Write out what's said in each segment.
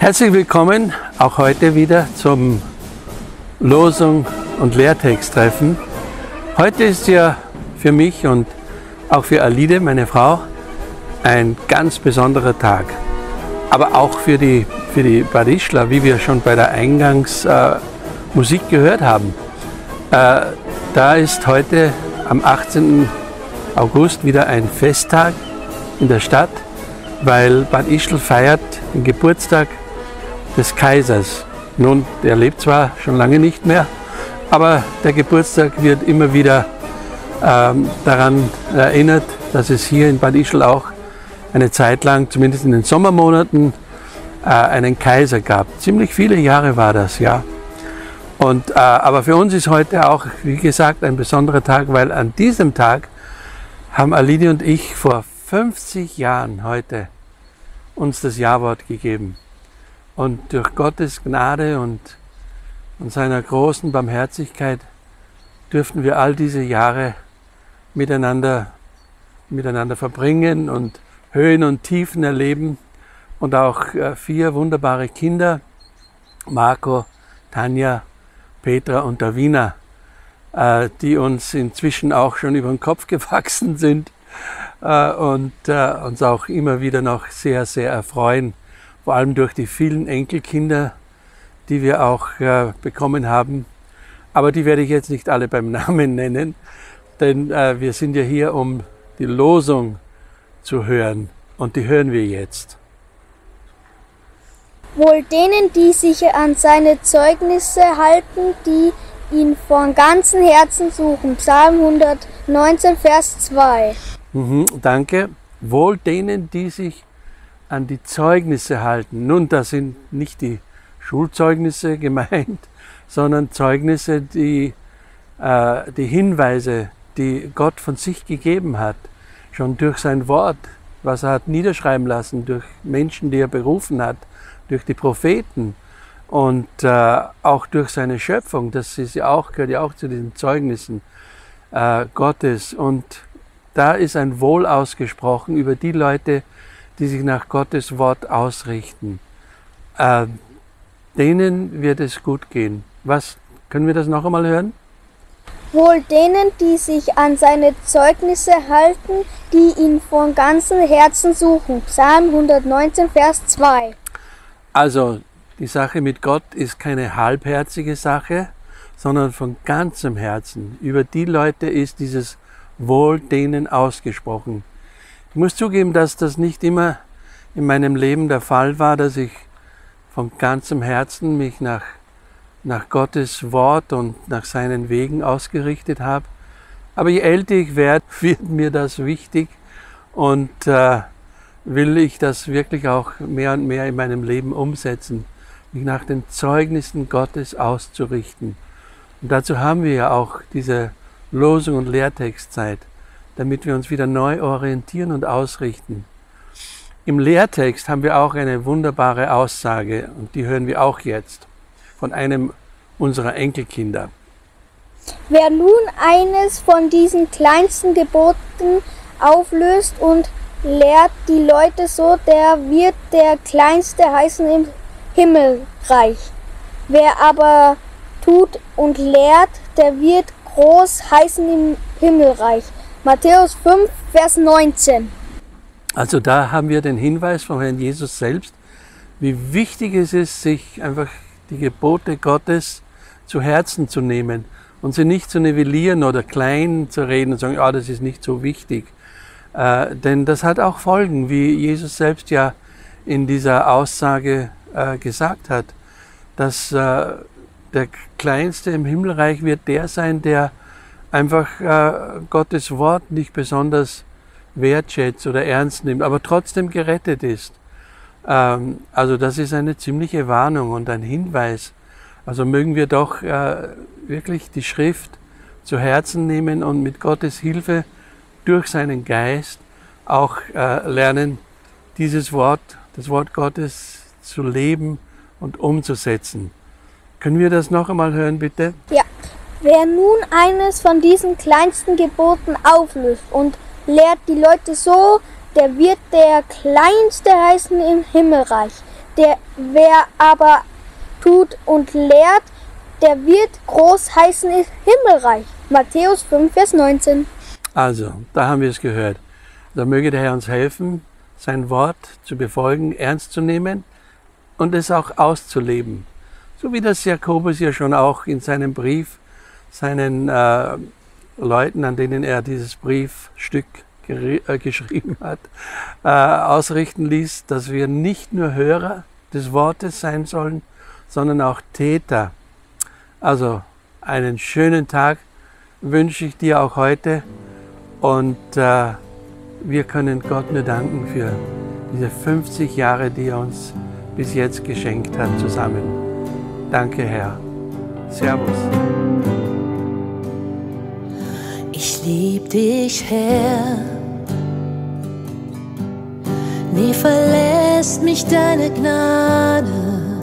Herzlich willkommen auch heute wieder zum Losung und Lehrtexttreffen. Heute ist ja für mich und auch für Alide, meine Frau, ein ganz besonderer Tag. Aber auch für die Bad Ischler, wie wir schon bei der Eingangsmusik gehört haben. Da ist heute am 18. August wieder ein Festtag in der Stadt, weil Bad Ischl feiert den Geburtstag des Kaisers. Nun, der lebt zwar schon lange nicht mehr, aber der Geburtstag wird immer wieder daran erinnert, dass es hier in Bad Ischl auch eine Zeit lang, zumindest in den Sommermonaten, einen Kaiser gab. Ziemlich viele Jahre war das, ja. Und, aber für uns ist heute auch, wie gesagt, ein besonderer Tag, weil an diesem Tag haben Alide und ich vor 50 Jahren heute uns das Ja-Wort gegeben. Und durch Gottes Gnade und seiner großen Barmherzigkeit dürften wir all diese Jahre miteinander verbringen und Höhen und Tiefen erleben und auch 4 wunderbare Kinder, Marco, Tanja, Petra und Davina, die uns inzwischen auch schon über den Kopf gewachsen sind und uns auch immer wieder noch sehr, sehr erfreuen, vor allem durch die vielen Enkelkinder, die wir auch bekommen haben. Aber die werde ich jetzt nicht alle beim Namen nennen, denn wir sind ja hier, um die Losung zu hören, und die hören wir jetzt. Wohl denen, die sich an seine Zeugnisse halten, die ihn von ganzem Herzen suchen. Psalm 119, Vers 2. Danke. Wohl denen, die sich an die Zeugnisse halten. Nun, da sind nicht die Schulzeugnisse gemeint, sondern Zeugnisse, die Hinweise, die Gott von sich gegeben hat, schon durch sein Wort, was er hat niederschreiben lassen, durch Menschen, die er berufen hat, durch die Propheten und auch durch seine Schöpfung. Das ist ja auch, gehört ja auch zu diesen Zeugnissen Gottes. Und da ist ein Wohl ausgesprochen über die Leute, die sich nach Gottes Wort ausrichten. Denen wird es gut gehen. Was, können wir das noch einmal hören? Wohl denen, die sich an seine Zeugnisse halten, die ihn von ganzem Herzen suchen. Psalm 119, Vers 2. Also, die Sache mit Gott ist keine halbherzige Sache, sondern von ganzem Herzen. Über die Leute ist dieses Wohl denen ausgesprochen. Ich muss zugeben, dass das nicht immer in meinem Leben der Fall war, dass ich von ganzem Herzen mich nach Gottes Wort und nach seinen Wegen ausgerichtet habe. Aber je älter ich werde, wird mir das wichtig und will ich das wirklich auch mehr und mehr in meinem Leben umsetzen, mich nach den Zeugnissen Gottes auszurichten. Und dazu haben wir ja auch diese Losung- und Lehrtextzeit, damit wir uns wieder neu orientieren und ausrichten. Im Lehrtext haben wir auch eine wunderbare Aussage und die hören wir auch jetzt von einem unserer Enkelkinder. Wer nun eines von diesen kleinsten Geboten auflöst und lehrt die Leute so, der wird der Kleinste heißen im Himmelreich. Wer aber tut und lehrt, der wird groß heißen im Himmelreich. Matthäus 5, Vers 19. Also da haben wir den Hinweis vom Herrn Jesus selbst, wie wichtig es ist, sich einfach die Gebote Gottes zu Herzen zu nehmen und sie nicht zu nivellieren oder klein zu reden und sagen, ja, das ist nicht so wichtig. Denn das hat auch Folgen, wie Jesus selbst ja in dieser Aussage gesagt hat, dass der Kleinste im Himmelreich wird der sein, der einfach Gottes Wort nicht besonders wertschätzt oder ernst nimmt, aber trotzdem gerettet ist. Also das ist eine ziemliche Warnung und ein Hinweis. Also mögen wir doch wirklich die Schrift zu Herzen nehmen und mit Gottes Hilfe durch seinen Geist auch lernen, dieses Wort, das Wort Gottes zu leben und umzusetzen. Können wir das noch einmal hören, bitte? Ja. Wer nun eines von diesen kleinsten Geboten auflöst und lehrt die Leute so, der wird der Kleinste heißen im Himmelreich. Wer aber tut und lehrt, der wird groß heißen im Himmelreich. Matthäus 5, Vers 19. Also, da haben wir es gehört. Da möge der Herr uns helfen, sein Wort zu befolgen, ernst zu nehmen und es auch auszuleben. So wie das Jakobus ja schon auch in seinem Brief seinen Leuten, an denen er dieses Briefstück geschrieben hat, ausrichten ließ, dass wir nicht nur Hörer des Wortes sein sollen, sondern auch Täter. Also einen schönen Tag wünsche ich dir auch heute und wir können Gott nur danken für diese 50 Jahre, die er uns bis jetzt geschenkt hat zusammen. Danke, Herr. Servus. Ich lieb dich, Herr, nie verlässt mich deine Gnade.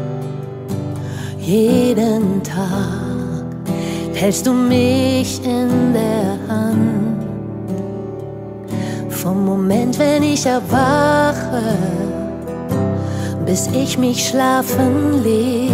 Jeden Tag hältst du mich in der Hand. Vom Moment, wenn ich erwache, bis ich mich schlafen leg,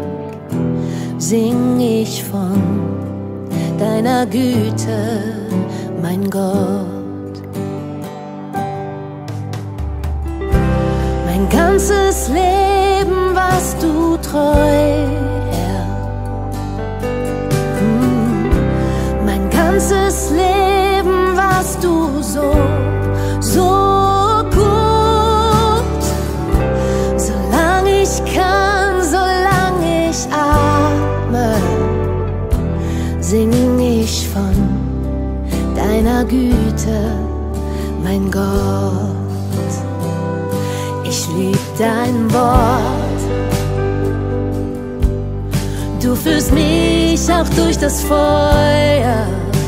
sing ich von deiner Güte, mein Gott. Mein ganzes Leben warst du treu, Herr. Mein ganzes Leben warst du so gut. Solange ich kann, solange ich atme, sing ich von deiner Güte, mein Gott. Ich lieb dein Wort. Du führst mich auch durch das Feuer.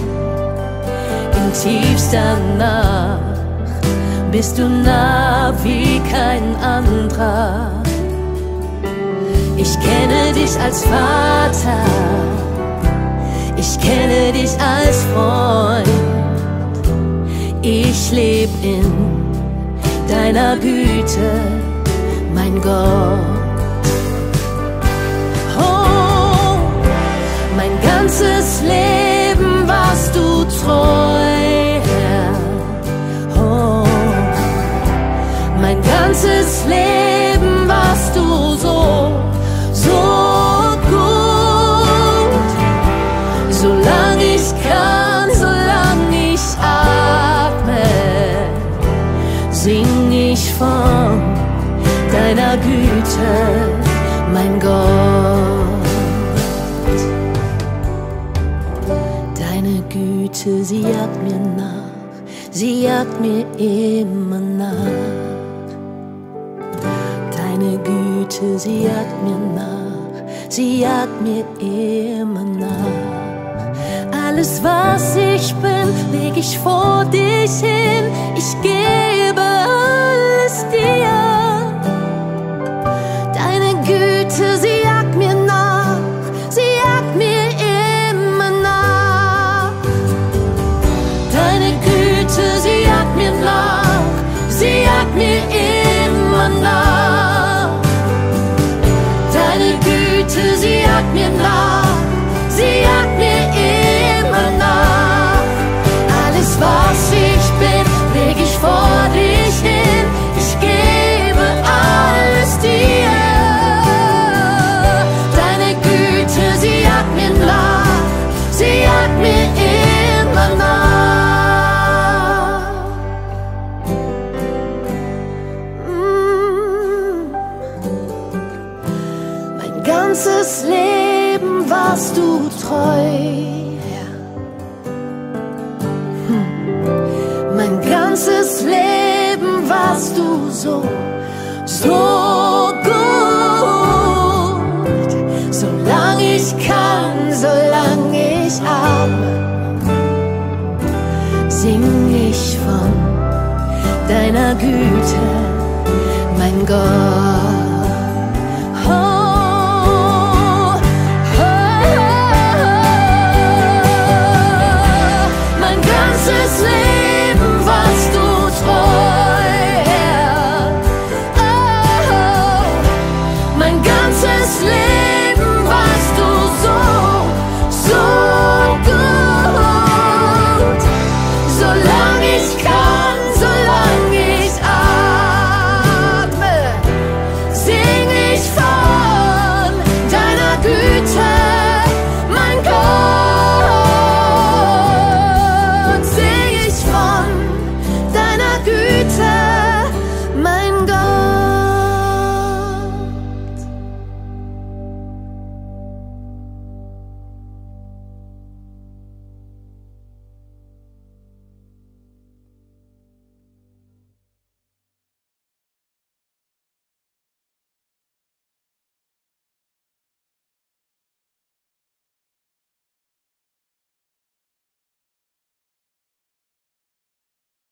In tiefster Nacht bist du nah wie kein anderer. Ich kenne dich als Vater, ich kenne dich als Freund. Ich leb in deiner Güte, mein Gott. Oh, mein ganzes Leben warst du treu, Herr. Oh, mein ganzes Leben warst du so gut. Solange ich kann, solange ich atme, sing ich von deiner Güte, mein Gott. Deine Güte, sie jagt mir nach, sie jagt mir immer nach. Deine Güte, sie jagt mir nach, sie jagt mir immer nach. Alles, was ich bin, leg ich vor dich hin. Ich gebe alles dir. Deine Güte, sie jagt mir nach, sie jagt mir immer nach. Deine Güte, sie jagt mir nach, sie jagt mir immer nach. Deine Güte, sie jagt mir nach, sie jagt mir immer nach. Alles, was ich bin, leg ich vor dich hin. Ich gebe alles dir. Deine Güte, sie jagt mir nach, sie jagt mir immer nach. Mein ganzes Leben warst du treu, Herr. Mein ganzes Leben warst du so gut. Solange ich kann, solange ich atme, sing ich von deiner Güte, mein Gott.